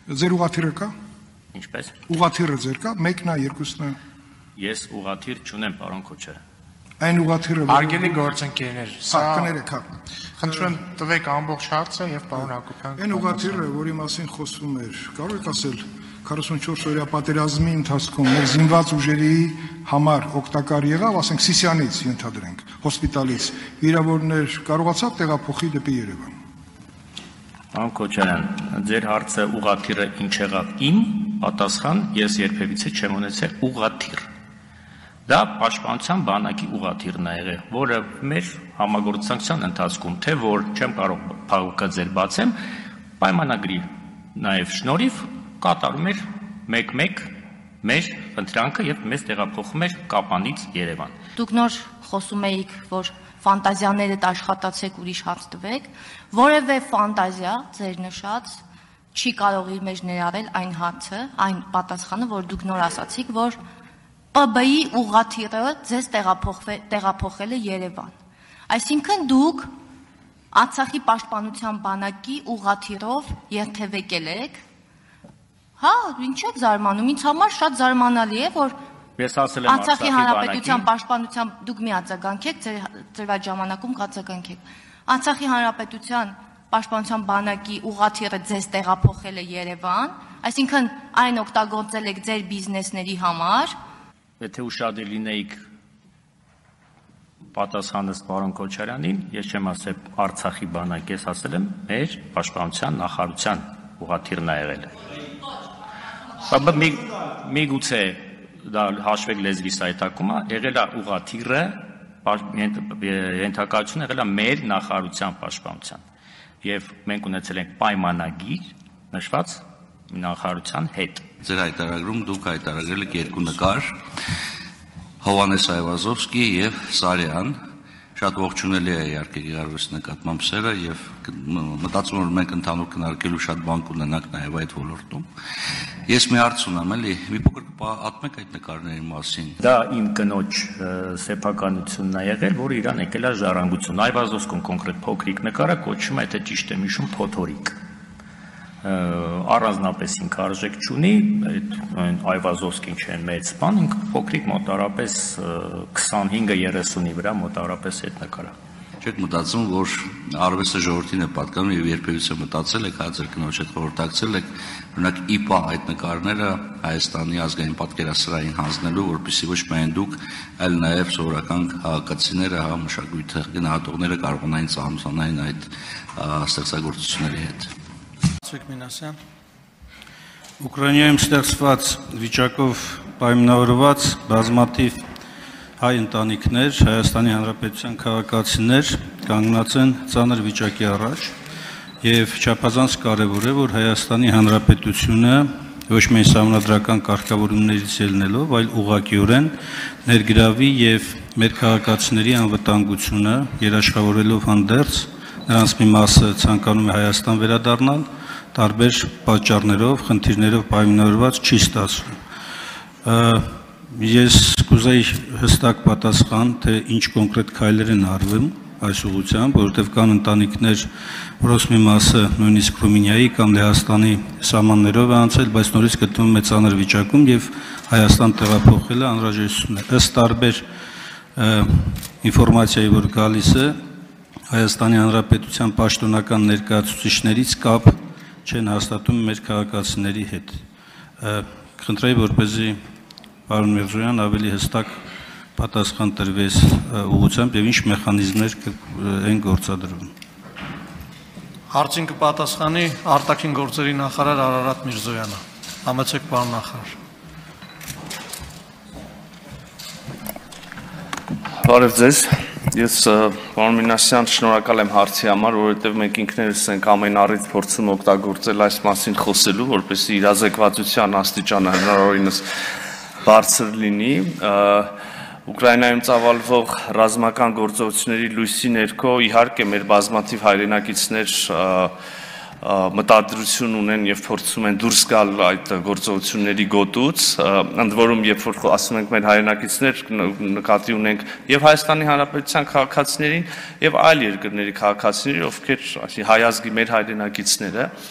Ձեր ուղղաթիռը կա։ Ինչպես։ Ուղղաթիռը ձեր կա, մեկն է, երկուսն է։ Ես ուղղաթիռ չունեմ, պարոն Քոչարյան։ Այն ուղղաթիռը Հարգելի գործընկերներ, սա կներեք, հա։ խնդրում եմ տվեք ամբողջ հարցը եւ պարոն Հակոբյան։ Այն ուղղաթիռը, որի մասին խոսվում էր, կարող եք ասել 44-օրյա պատերազմի ընթացքում մեր զինված ուժերի համար օգտակար եղավ, ասենք Սիսիանից ենթադրենք, հոսպիտալից վիրավորներ կարողացավ տեղափոխի դեպի Երևան։ Պարոն Քոչարյան, ձեր հարցը ուղղաթիռը ինչ եղավ իմ, պատասխան ես երբևիցե չեմ ունեցել ուղղաթիռ։ Դա պաշտպանության բանակի ուղղաթիռն է եղել, որը մեր համագործակցության ընթացքում, թե որ չեմ կարող փակուկը ձեր բացեմ, պայմանագրի նաև շնորհիվ կատարում էր 1-1 մեր խնդրանքը եւ մեզ տեղափոխում էր Կապանից Երևան։ Դուք նոր խոսում էիք, որ ֆանտազիաներդ աշխատացեք ուրիշ հարց տվեք, որևէ ֆանտազիա ձեր նշած չի կարող իր մեջ ներառել այն հարցը, այն պատասխանը, որ դուք նոր ասացիք, որ ՊԲ-ի ուղղաթիռը ձեզ տեղափոխել է Երևան։ Այսինքն դուք Արցախի պաշտպանության բանակի ուղղաթիռով երթևեկել եք։ Հա, ինչ եք զարմանում, ինձ համար շատ զարմանալի է, որ ես ասել եմ Արցախի հանրապետության պաշտպանության դուք մի արձագանքեք, ձեր այդ ժամանակում կարձագանքեք։ Արցախի հանրապետության պաշտպանության բանակի ուղղաթիռը ձեզ տեղափոխել է Երևան, այսինքն այն օգտագործել եք ձեր բիզնեսների համար։ Եթե ուշադիր լինեիք պատասխանս պարոն Քոչարյանին, ես չեմ ասել Արցախի բանակ, ես ասել եմ մեր պաշտպանության նախարարության ուղղաթիռն է եղել։ Միգուցե դա հաշվեք լեզվի սայտակում է, եղել է ուղղաթիռը, ենթակայություն եղել է մեր նախարարության պաշտպանության։ Եվ մենք ունեցել ենք պայմանագիր նշված նախարարության հետ։ Ձեր հայտարարում դուք հայտարարել եք երկու նկար, Հովհաննես Այվազովսկի եւ Սարյան, շատ ողջունելի է իհարկե գեղարվեստի նկատմամբ սերը եւ մտածում եմ որ մենք ընդհանուր քննարկելու շատ բան կունենանք նաեւ այդ ոլորտում։ Ես մի հարց ունեմ, էլի, մի փոքր պատմեք այդ նկարների մասին։ Դա իմ կնոջ սեփականությունն է եղել, որը իրան եկել է ժառանգություն։ Այվազովսկում կոնկրետ փոքրիկ նկարը կոչվում է, եթե ճիշտ եմ հիշում, փոթորիկ։ Առանձնապես ինքը արժեք չունի, այդ Այվազովսկին չեն մեծ բան, ինքը փոքրիկ մոտարապես 25-30-ի վրա մոտարապես այդ նկարը։ Չեք մտածում, որ արվեստը ժողովրդին է պատկանում եւ երբևիցե մտածել եք, հա ձեր կնոջ հետ խորհրդակցել եք, օրինակ ԻՊԱ այդ նկարները Հայաստանի ազգային պատկերասրահին հանձնելու, որպեսզի ոչ միայն դուք, այլ նաեւ սովորական քաղաքացիները, հա մշակույթը գնահատողները կարողանային ծանոթանալ այդ ստեղծագործությունների հետ։ Մինասյան Ուկրաինայում ստեղծված վիճակով պայմանավորված բազմաթիվ հայ ընտանիքներ, Հայաստանի Հանրապետության քաղաքացիներ կանգնած են ծանր վիճակի առաջ եւ չափազանց կարեւոր է, որ Հայաստանի Հանրապետությունը ոչ միայն սահմանադրական կարգավորումներից ելնելով, այլ ուղղակիորեն ներգրավի եւ մեր քաղաքացիների անվտանգությունը երաշխավորելով հանդերձ նրանց մի մասը ցանկանում է Հայաստան վերադառնալ տարբեր պատճառներով, խնդիրներով պայմանավորված չի ստացվում։ Ես կուզեի հստակ պատասխան, թե ինչ կոնկրետ քայլեր են արվում այս ուղղությամբ, որովհետև կան ընտանիքներ, որոնց մի մասը նույնիսկ Ռումինիայի կամ Լեհաստանի սահմաններով է անցել, բայց նորից գտնվում է ծանր վիճակում եւ Հայաստան տեղափոխելը անհրաժեշտություն է։ Ըստ տարբեր ինֆորմացիայի, որ գալիս է, Հայաստանի Հանրապետության պաշտոնական ներկայացուցիչներից կապ չեն հաստատում մեր քաղաքացիների հետ։ Խնդրեի, որպեսզի պարոն Միրզոյան ավելի հստակ պատասխան տրվես ուղղությամբ եւ ինչ մեխանիզմներ են գործադրվում։ Հարցին կպատասխանի արտաքին գործերի նախարար Արարատ Միրզոյանը։ Համեցեք պարոն նախարար։ Բարև ձեզ։ Ես պարոն Մինասյան շնորհակալ եմ հարցի համար, որովհետև մենք ինքներս ենք ամեն առիթ փորձում օգտագործել այս մասին խոսելու, որպեսզի իրազեկվածության աստիճանը հնարավորինս բարձր լինի։ Ուկրաինայում ծավալվող ռազմական գործողությունների լույսի ներքո իհարկե մեր բազմաթիվ հայրենակիցներ մտադրություն ունեն եւ փորձում են դուրս գալ այդ գործողությունների գոտուց, ընդ որում երբ որ ասում ենք մեր հայրենակիցներ նկատի ունենք եւ Հայաստանի Հանրապետության քաղաքացիներին եւ այլ երկրների քաղաքացիների, ովքեր հայ ազգի մեր հայրենակիցները,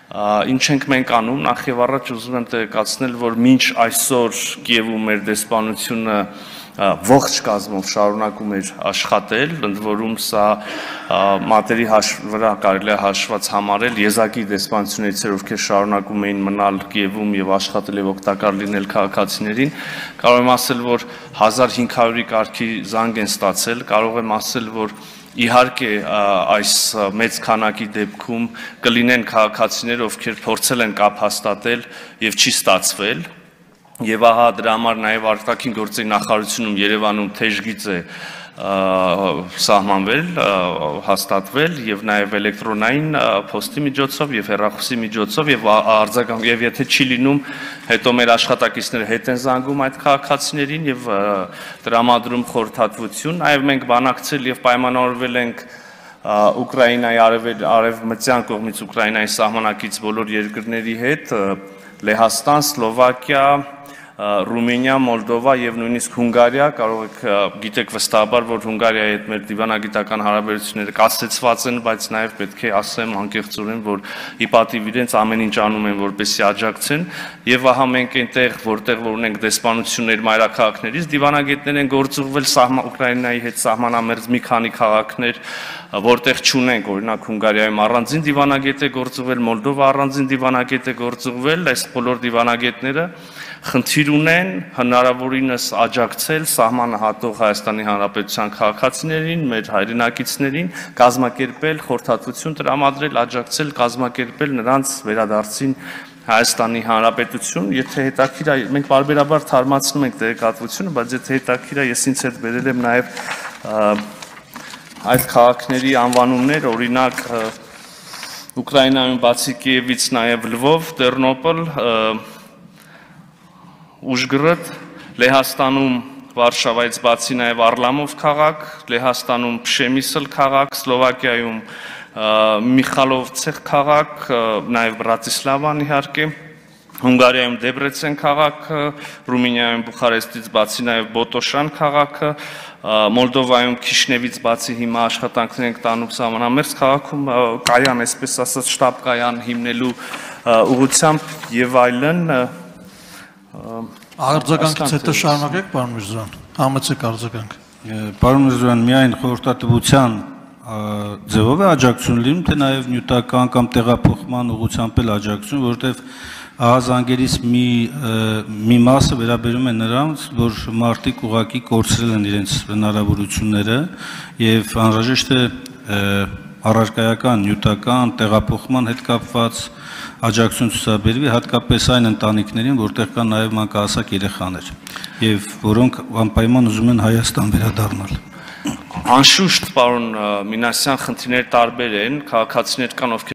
Ինչ ենք մենք անում, նախ եւ առաջ ուզում եմ տեղեկացնել, որ մինչ այսօր Կիևում մեր դեսպանությունը ողջ կազմով շարունակում էր աշխատել, ընդ որում սա մատերի վրա կարելի է հաշված համարել եզակի դեսպանություններից, ովքեր շարունակում էին մնալ Կիևում եւ աշխատել եւ օգտակար լինել քաղաքացիներին, կարող եմ ասել, որ 1500-ի կարգի զանգ են ստացել, կարող եմ ասել, որ իհարկե այս մեծ քանակի դեպքում կլինեն քաղաքացիներ, ովքեր փորձել են կապ հաստատել եւ չի ստացվել, եւ ահա դրա համար նաեւ արտաքին գործերի նախարարությունում Երևանում թեժգիծ է սահմանվել, հաստատվել եւ նաեւ էլեկտրոնային փոստի միջոցով եւ հեռախոսի միջոցով եւ արձագանք եւ եթե չի լինում, հետո մեր աշխատակիցները հետ են զանգում այդ քաղաքացիներին եւ տրամադրում խորհրդատվություն, նաեւ մենք բանակցել եւ պայմանավորվել ենք Ուկրաինայի արևմտյան կողմից Ուկրաինայի սահմանակից բոլոր երկրների հետ, Լեհաստան, Սլովակիա, Ռումինիա, Մոլդովա եւ նույնիսկ Հունգարիա, կարող եք գիտեք վստահաբար, որ Հունգարիայի հետ մեր դիվանագիտական հարաբերությունները կասեցված են, բայց նաեւ պետք է ասեմ անկեղծորեն, որ ի պատիվ իրենց ամեն ինչ անում են, որպեսզի աջակցեն, եւ ահա մենք այնտեղ, որտեղ որ ունենք դեսպանություններ մայրաքաղաքներից, դիվանագետներ են գործուղվել Ուկրաինայի հետ սահմանամերձ մի քանի քաղաքներ, որտեղ չունենք, օրինակ Հունգարիայում առանձին դիվանագետ է գործուղվել, Մոլդովա առանձին դիվանագետ է գործուղվել, այս բոլոր դիվանագետները խնդիր ունեն հնարավորինս աջակցել սահմանը հատող Հայաստանի Հանրապետության քաղաքացիներին, մեր հայրենակիցներին, կազմակերպել խորհրդատվություն տրամադրել, աջակցել, կազմակերպել նրանց վերադարձին Հայաստանի Հանրապետություն, եթե հետաքրքիր է, մենք բարբերաբար թարմացնում ենք տեղեկատվությունը, բայց եթե հետաքրքիր է, ես ինձ հետ բերել եմ նաև այդ քաղաքների անվանումներ, օրինակ Ուկրաինայում բացի Կիևից նաև Լվով, Տերնոպոլ, Ուժգրոդ, Լեհաստանում Վարշավայից բացի նաև Արլամով քաղաք, Լեհաստանում Փշեմիսլ քաղաք, Սլովակիայում Միխալովցեխ քաղաք, նաև Բրատիսլավան իհարկե, Հունգարիայում Դեբրեցեն քաղաքը, Ռումինիայում Բուխարեստից բացի նաև Բոտոշան քաղաքը, Մոլդովայում Քիշնևից բացի հիմա աշխատանքներ ենք տանում սահմանամերձ քաղաքում կայան, այսպես ասած, շտաբ կայան հիմնելու ուղղությամբ եւ այլն։ Արձագանքից հետո շարունակեք, պարոն Միրզոյան, համեցեք արձագանք։ Պարոն Միրզոյան, միայն խորհրդատվության ձևով է աջակցություն լինում, թե նաև նյութական կամ տեղափոխման ուղղությամբ էլ աջակցություն, որովհետև ահազանգերից մի մասը վերաբերում է նրանց, որ մարդիկ ուղղակի կորցրել են իրենց հնարավորությունները եւ անհրաժեշտ է առարկայական, նյութական, տեղափոխման հետ կապված աջակցություն ցուցաբերվի, հատկապես այն ընտանիքներին, որտեղ կան նաև մանկահասակ երեխաներ եւ որոնք անպայման ուզում են Հայաստան վերադառնալ։ Անշուշտ, պարոն Մինասյան, խնդիրներ տարբեր են, քաղաքացիներ կան, ովքեր